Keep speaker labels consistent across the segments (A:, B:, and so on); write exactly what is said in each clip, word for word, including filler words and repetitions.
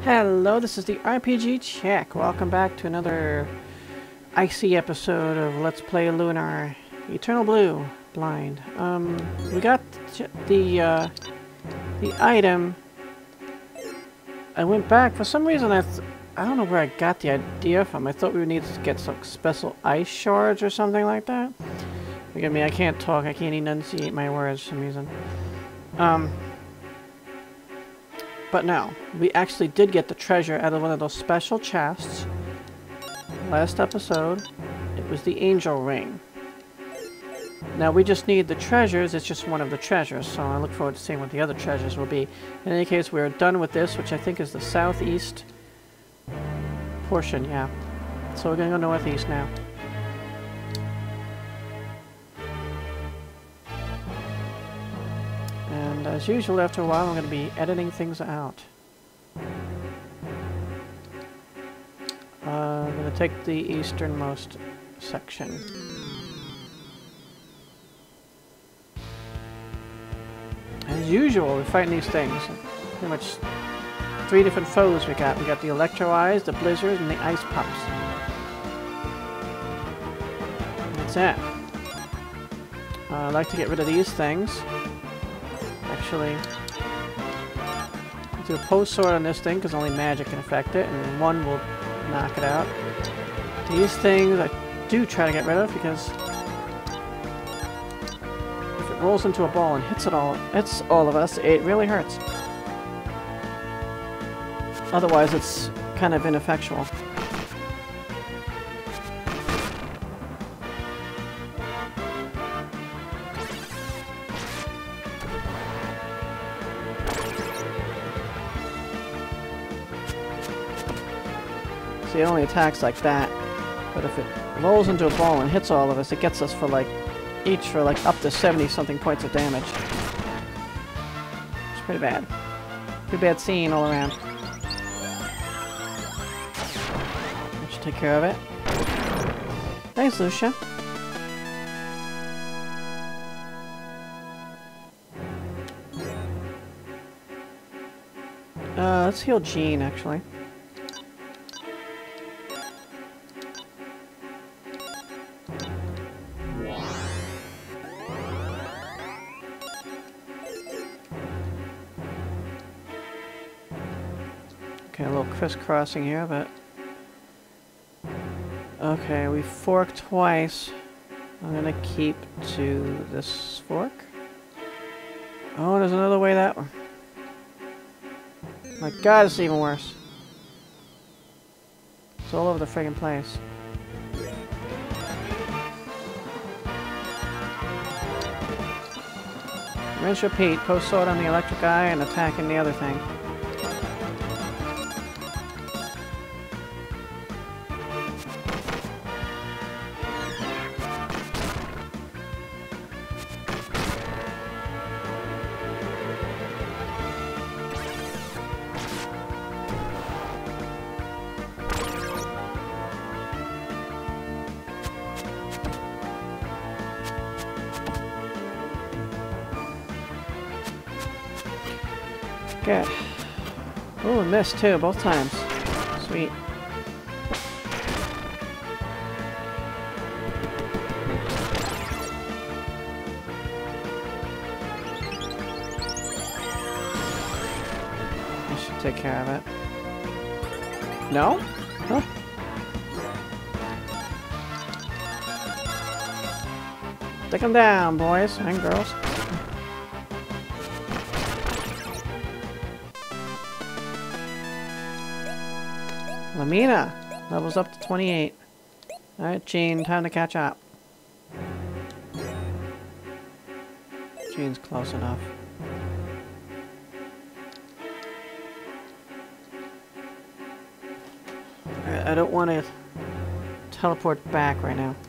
A: Hello, this is the R P G Check. Welcome back to another icy episode of Let's Play Lunar Eternal Blue Blind. Um, we got the uh, the item. I went back for some reason. I th I don't know where I got the idea from. I thought we would need to get some special ice shards or something like that. Forgive me, I can't talk. I can't enunciate my words for some reason. Um. But no, we actually did get the treasure out of one of those special chests. Last episode, it was the angel ring. Now we just need the treasures, it's just one of the treasures, so I look forward to seeing what the other treasures will be. In any case, we're done with this, which I think is the southeast portion, yeah. So we're gonna go northeast now. And as usual, after a while, I'm going to be editing things out. Uh, I'm going to take the easternmost section. As usual, we're fighting these things. Pretty much three different foes we got. We got the Electro Eyes, the Blizzards, and the Ice Pups. That's it. Uh, I'd like to get rid of these things. Actually, do a post sword on this thing because only magic can affect it, and one will knock it out. These things I do try to get rid of because if it rolls into a ball and hits it all, hits all of us, it really hurts. Otherwise, it's kind of ineffectual. It only attacks like that, but if it rolls into a ball and hits all of us, it gets us for like each for like up to seventy something points of damage. It's pretty bad. Pretty bad scene all around. I should take care of it. Thanks, Lucia. Uh, let's heal Jean, actually. Okay, a little crisscrossing here, but... Okay, we forked twice. I'm gonna keep to this fork. Oh, there's another way that one. My god, it's even worse. It's all over the friggin' place. Rinse, repeat. Post sword on the electric eye and attacking the other thing. Good. Oh, missed too, both times. Sweet. I should take care of it. No? Huh? Take them down, boys and girls. Lamina levels up to twenty-eight. Alright, Jean, time to catch up. Jean's close enough. Alright, I don't want to teleport back right now.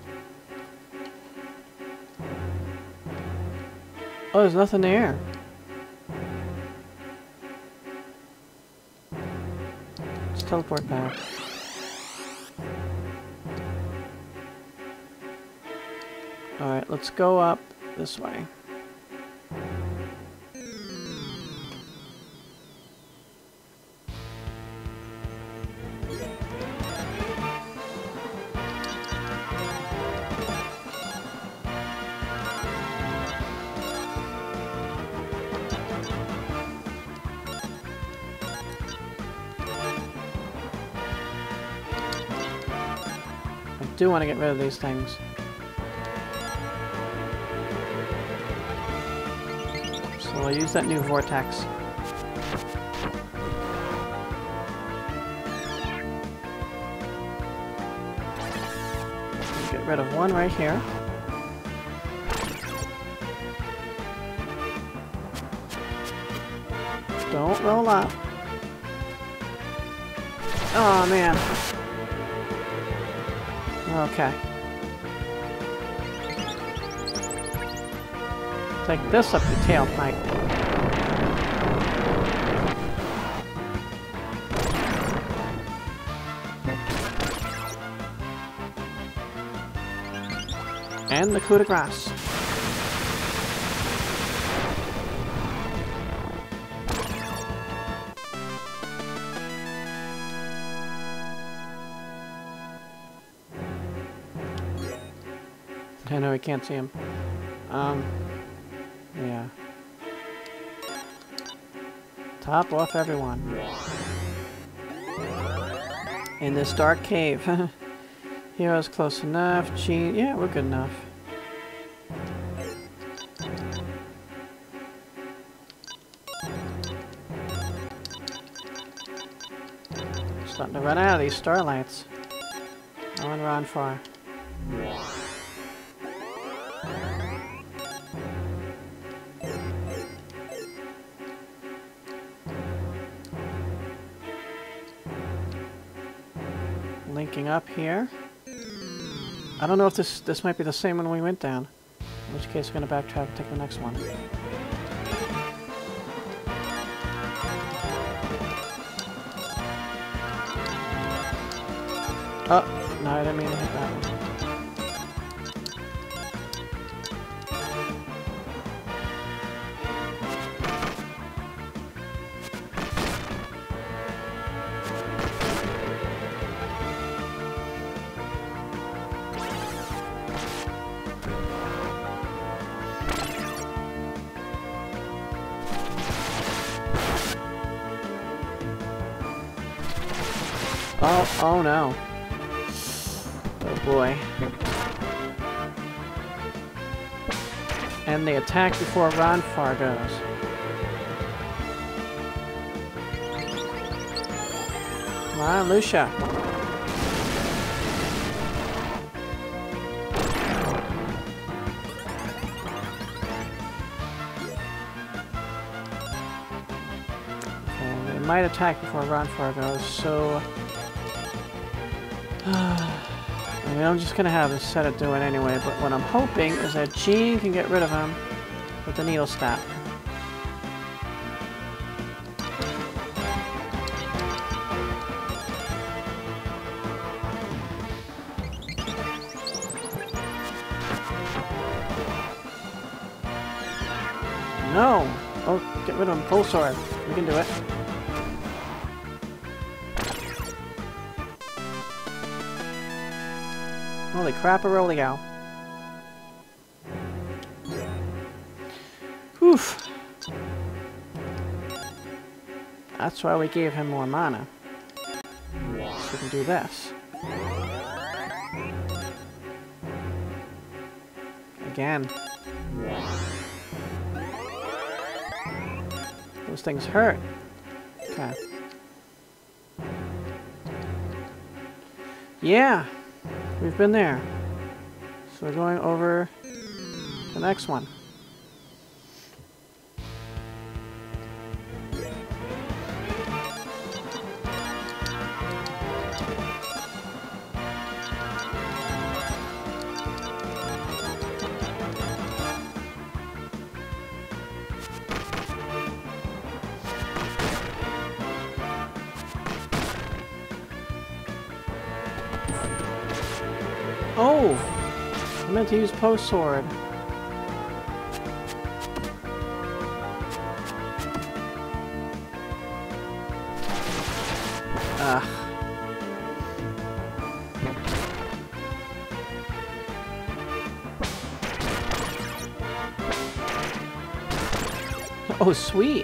A: Oh, there's nothing there. Teleport back. Alright, let's go up this way. do want to get rid of these things. So we'll use that new vortex. Get rid of one right here. Don't roll up. Oh man. Okay. Take this up your tailpipe. And the coup de grace. I know we can't see him. Um, yeah. Top off everyone. In this dark cave. Hero's close enough. Gene, yeah, we're good enough. Starting to run out of these starlights. On run far. Linking up here. I don't know if this this might be the same one we went down. In which case, we're going to backtrack and take the next one. Oh, no, I didn't mean to hit that one. Oh, oh no. Oh boy. And they attack before Ronfaure goes. Come on, Lucia. Okay, they might attack before Ronfaure goes, so... I mean, I'm just gonna have this set it do it anyway, but what I'm hoping is that Gene can get rid of him with the needle staff. No! Oh, get rid of him. Full sword. We can do it. Holy crap-a-rolio. Oof. That's why we gave him more mana. So we can do this. Again. Those things hurt. Okay. Yeah. We've been there. So we're going over to the next one. Oh! I meant to use post sword. Ugh. Oh, sweet!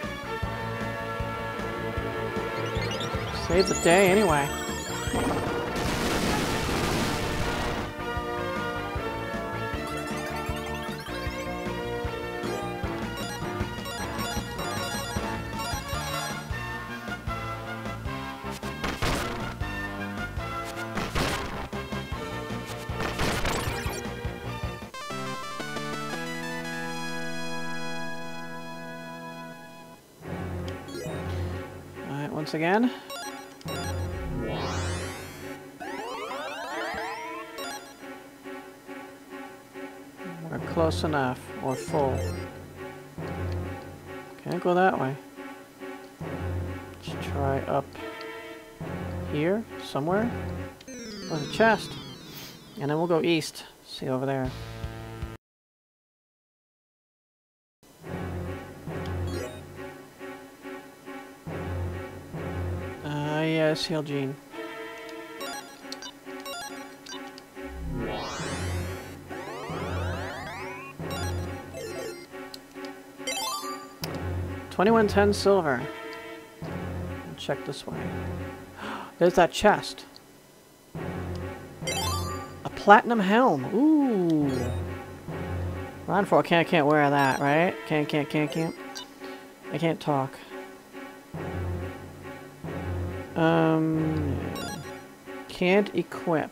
A: Save the day anyway. once again. We're close enough. Or full. Can't go that way. Let's try up here, somewhere. There's a chest. And then we'll go east. See over there. Uh, yeah, Seal Gene. twenty-one ten silver. Check this way. There's that chest. A platinum helm. Ooh. Ron four can't can't wear that, right? Can't can't can't can't. I can't talk. Um. Yeah. Can't equip.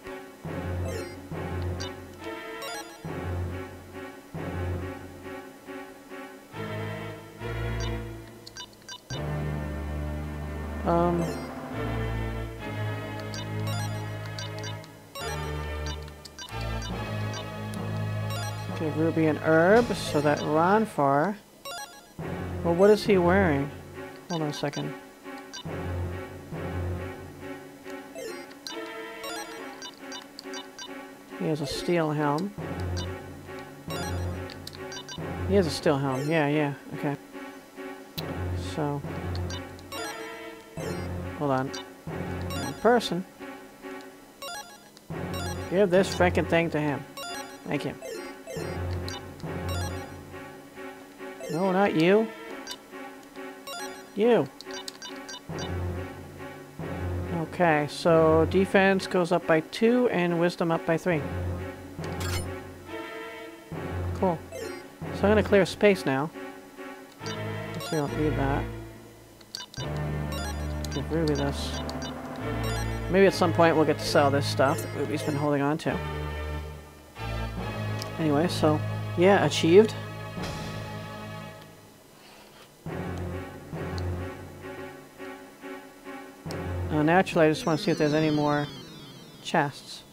A: Um. Okay, Ruby and Herb, so that Ronfar. Well, what is he wearing? Hold on a second. He has a steel helm. He has a steel helm. Yeah, yeah. Okay. So. Hold on. One person. Give this frickin' thing to him. Thank you. No, not you. You. Okay, so defense goes up by two and wisdom up by three. Cool. So I'm gonna clear space now. Guess we don't need that. Give Ruby this. Maybe at some point we'll get to sell this stuff that Ruby's been holding on to. Anyway, so yeah, achieved. Uh, naturally, I just want to see if there's any more chests.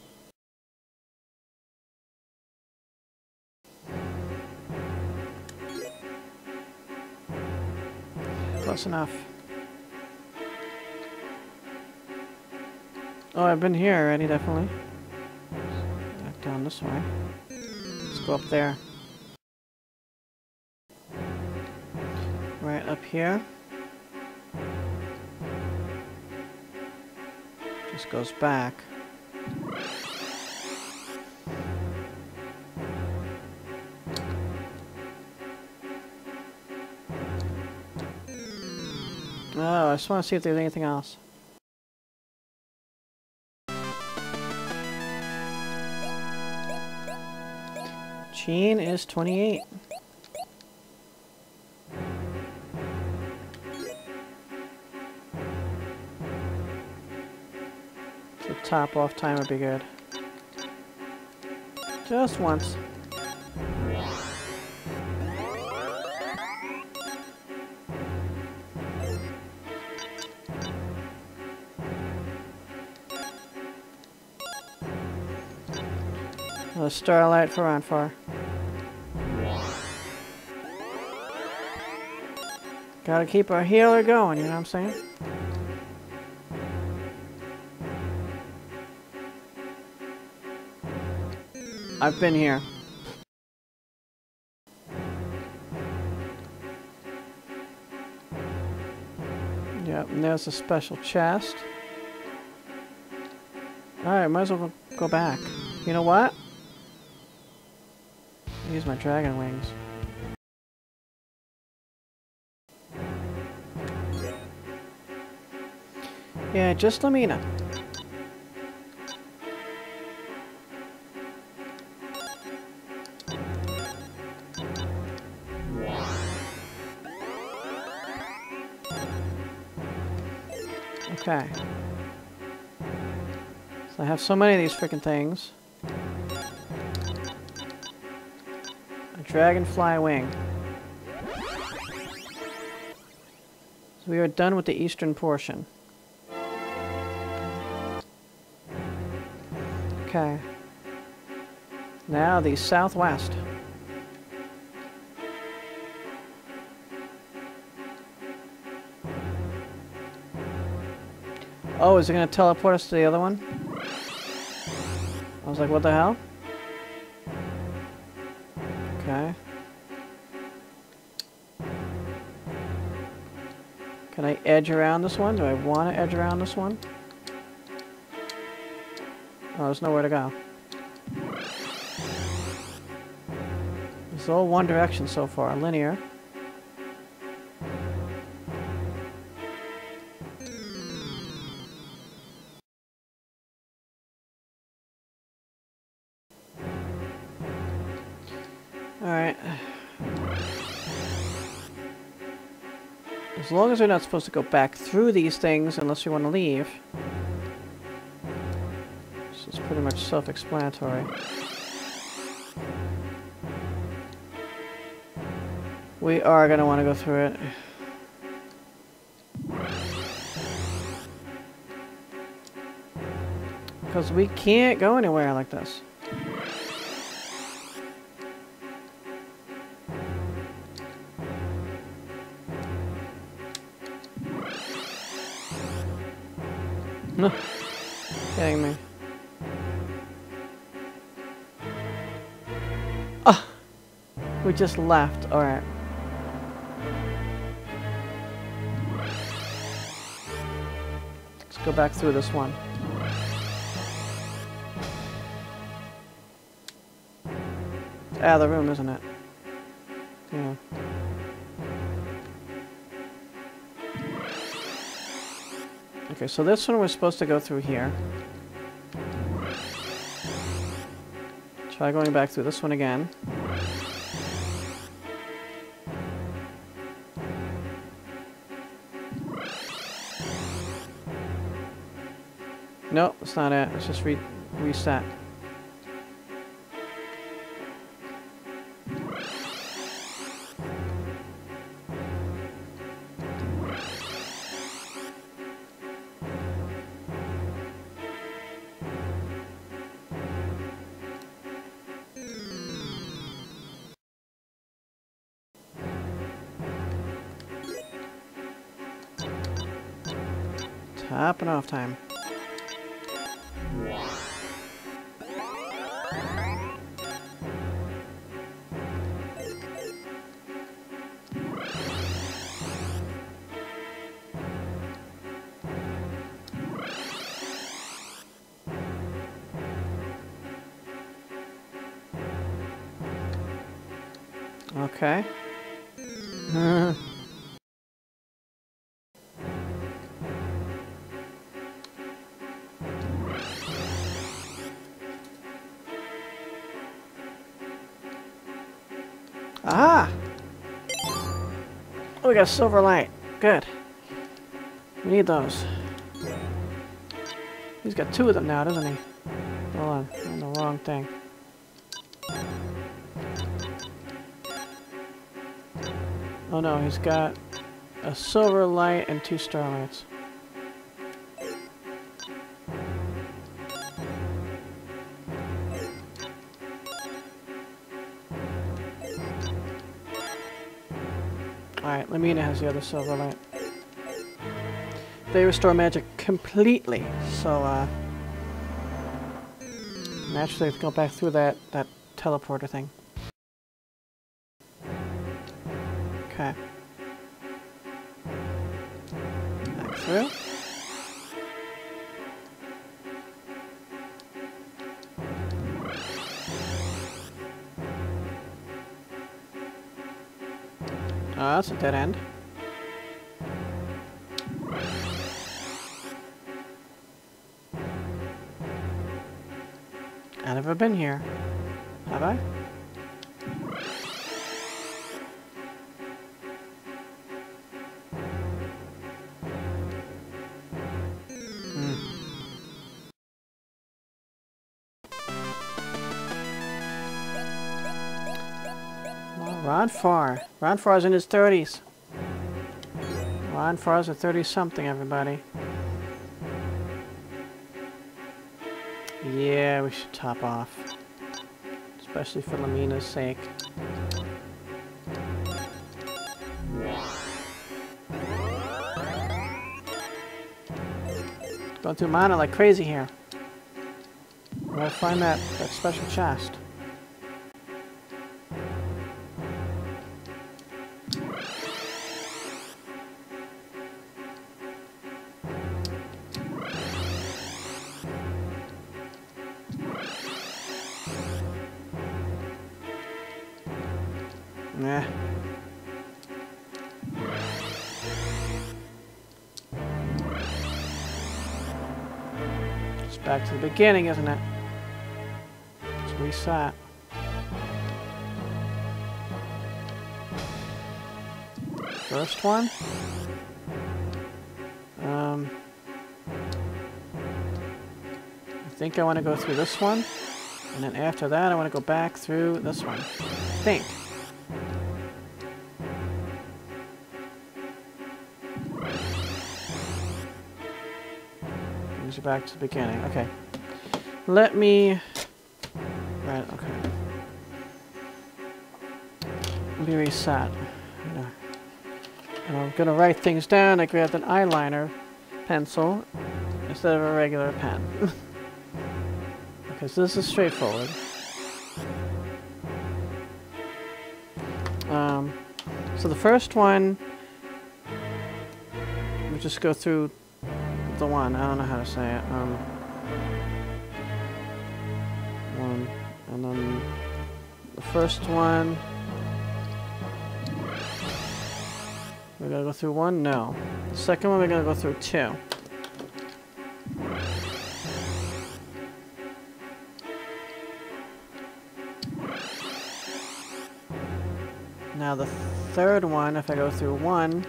A: Close enough. Oh, I've been here already, definitely. Back down this way. Let's go up there. Right up here. Just goes back. Oh, I just want to see if there's anything else. Gene is twenty-eight. So top off time would be good. Just once. A starlight for Ronfar. Gotta keep our healer going, you know what I'm saying? I've been here. Yep, and there's a special chest. Alright, might as well go back. You know what? I'll use my dragon wings. Yeah, just let me know. Okay. So I have so many of these freaking things. A dragonfly wing. So We are done with the eastern portion. Okay. Now the southwest. Oh, is it going to teleport us to the other one? I was like, what the hell? Okay. Can I edge around this one? Do I want to edge around this one? Oh, there's nowhere to go. It's all one direction so far, linear. Alright. As long as we're not supposed to go back through these things unless we want to leave. This is pretty much self-explanatory. We are going to want to go through it. Because we can't go anywhere like this. No. Kidding me. Ah! We just left. Alright. Let's go back through this one. It's out of the room, isn't it? Yeah. Okay, so this one we're supposed to go through here. Try going back through this one again. Nope, that's not it. Let's just re reset. Top and off time. Okay. Ah! Oh, we got a silver light. Good. We need those. He's got two of them now, doesn't he? Hold on. I'm on the wrong thing. Oh no, he's got a silver light and two starlights. Alright, Lamina has the other silver light. They restore magic completely, so uh naturally I have to go back through that, that teleporter thing. Okay. Back through. Oh, that's a dead end. I've never been here. Have I? Hmm. Well, Ron Farr. Ron Farr's in his thirties. Wow. on, Forza thirty something, everybody. Yeah, we should top off. Especially for Lamina's sake. Going through mana like crazy here. I'm gonna find that, that special chest. Nah. It's back to the beginning, isn't it? Let's reset. First one. Um, I think I want to go through this one. And then after that, I want to go back through this one. I think. Brings you back to the beginning. Okay. Let me... Right, okay. Let me reset. And I'm going to write things down. I grabbed an eyeliner pencil instead of a regular pen. Okay, so this is straightforward. Um, so the first one, we just go through the one. I don't know how to say it. Um, one, and then the first one. We're gonna go through one? No. The second one, we're gonna go through two. Now the third one, if I go through one,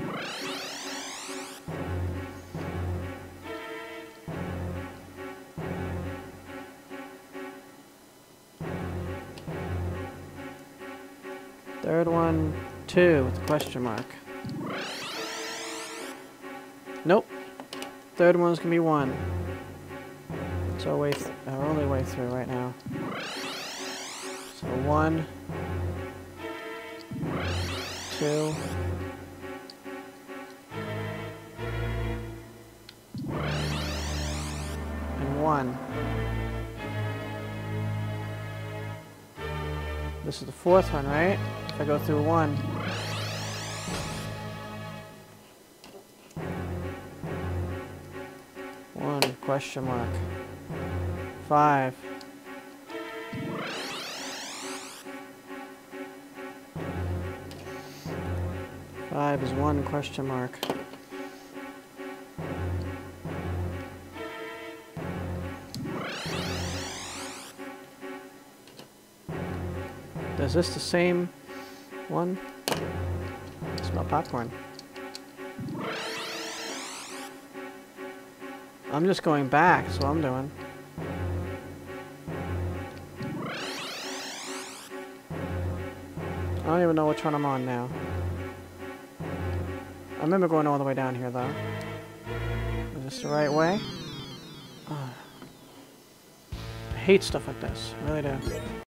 A: third one, two with a question mark. Nope. Third one's gonna be one. It's our way th our only way through right now. So one, two, and one. This is the fourth one, right? If I go through one. One, question mark. Five. Five is one, question mark. Is this the same one? I smell popcorn. I'm just going back, that's what I'm doing. I don't even know which one I'm on now. I remember going all the way down here, though. Is this the right way? Oh. I hate stuff like this. I really do.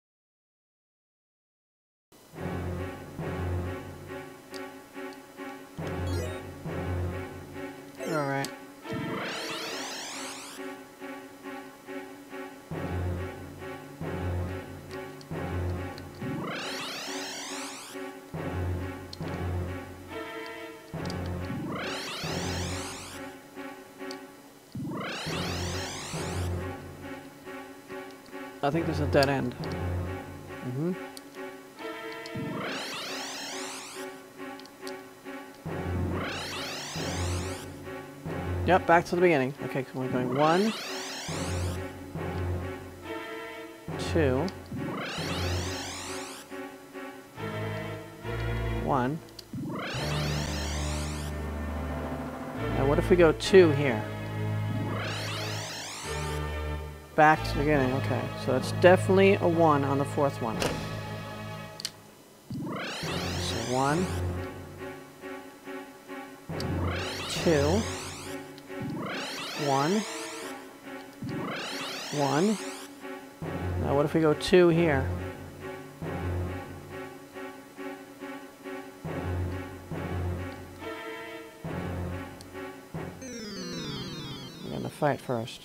A: Alright. I think there's a dead end. Mm-hmm. Yep, back to the beginning. Okay, so we're going one, two, one. Now what if we go two here? Back to the beginning, okay. So it's definitely a one on the fourth one. So one. two. One. One. Now what if we go two here? We're gonna fight first.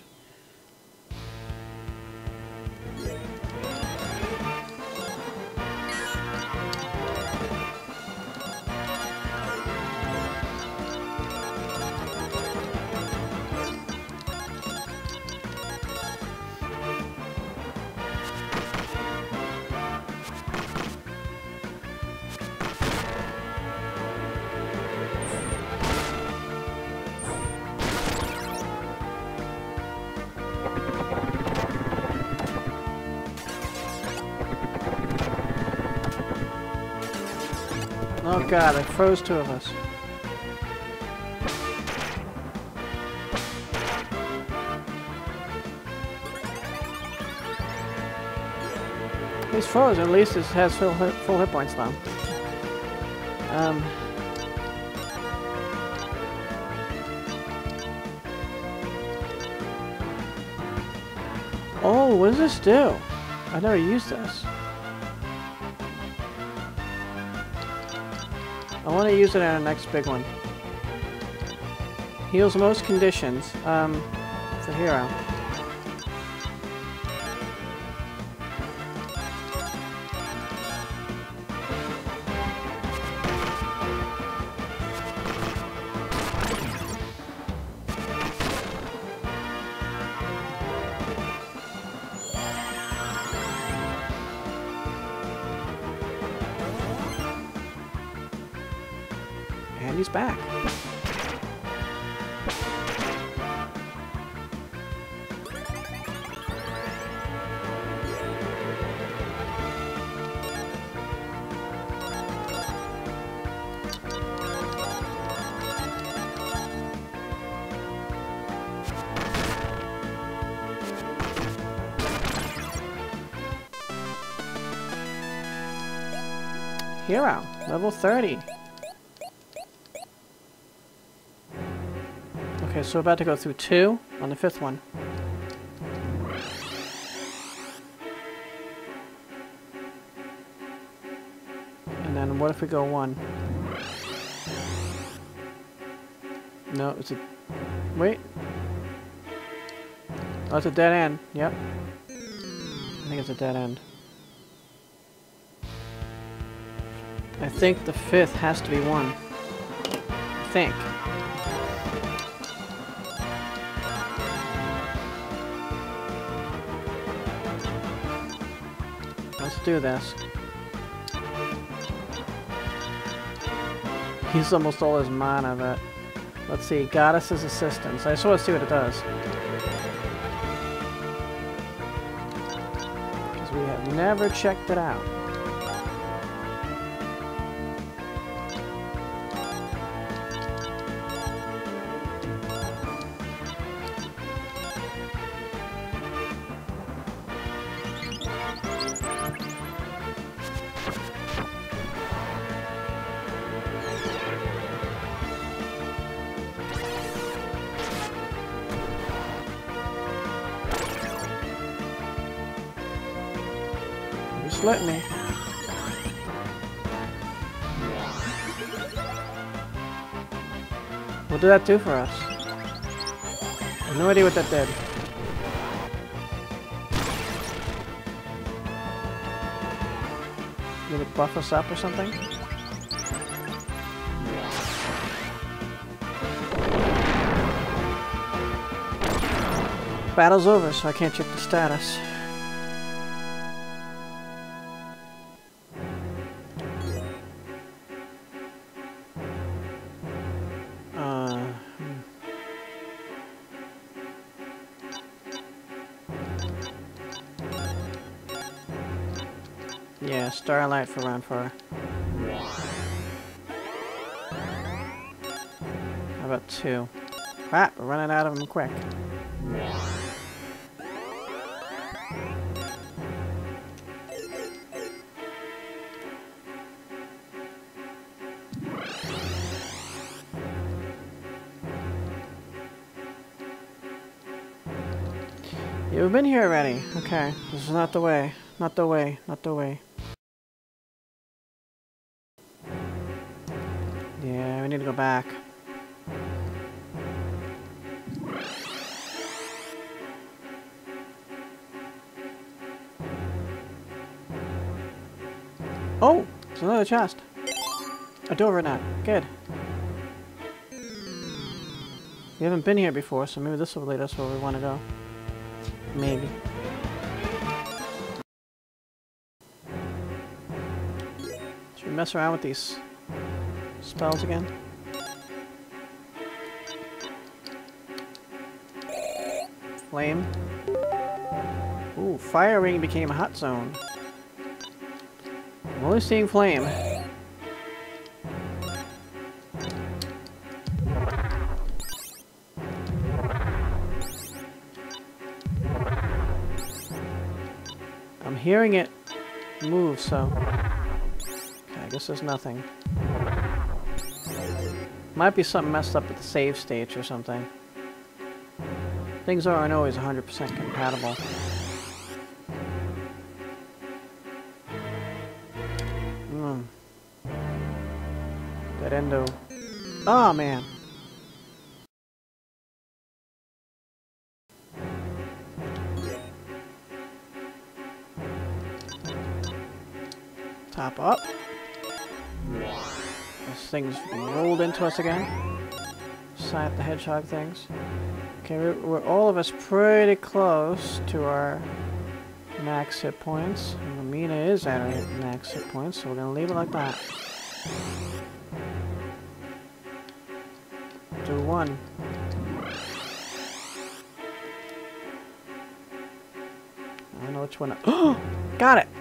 A: Oh god, I froze two of us. He's frozen, at least it has full hit, full hit points now. Um... Oh, what does this do? I never used this. I want to use it on our next big one. Heals most conditions. Um, it's a hero. And he's back. Hero, level thirty. Okay, so we're about to go through two on the fifth one. And then what if we go one? No, it's a... Wait. Oh, it's a dead end. Yep. I think it's a dead end. I think the fifth has to be one. I think. Let's do this. He's almost all his mana, but... Let's see, Goddess's Assistance. I just want to see what it does. Because we have never checked it out. Let me. What did that do for us? I have no idea what that did. Did it buff us up or something? Battle's over, so I can't check the status. Yeah, Starlight for round four. How about two? Crap, we're running out of them quick. You've been here already. Okay, this is not the way. Not the way. Not the way. Yeah, we need to go back. Oh! There's another chest. A door nut. Good. We haven't been here before, so maybe this will lead us where we want to go. Maybe. Should we mess around with these spells again? Flame. Ooh, fire ring became a hot zone. I'm only seeing flame. I'm hearing it move, so... Okay, I guess there's nothing. Might be something messed up with the save stage or something. Things aren't always one hundred percent compatible. Hmm. That endo... Oh, man! Top up. This thing's rolled into us again. Scythe the Hedgehog things. Okay, we're, we're all of us pretty close to our max hit points. And Lamina is at our max hit points, so we're gonna leave it like that. Do one. I don't know which one. Oh, got it.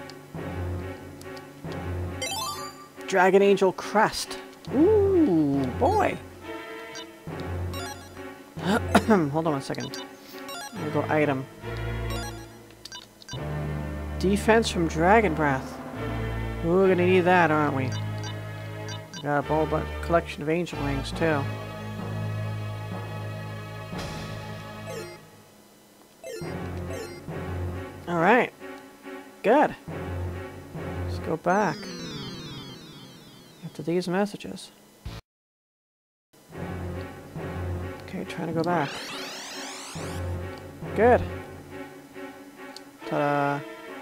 A: Dragon Angel Crest. Ooh, boy. Hold on one second. We'll go item. Defense from Dragon Breath. Ooh, we're gonna need that, aren't we? We got a whole bunch, collection of Angel Wings, too. Alright. Good. Let's go back. To these messages. Okay, trying to go back. Good. Ta-da.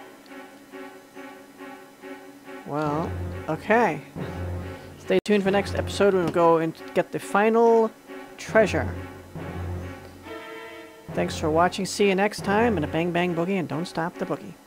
A: Well, okay. Stay tuned for next episode when we go and get the final treasure. Thanks for watching. See you next time, and a bang bang boogie, and don't stop the boogie.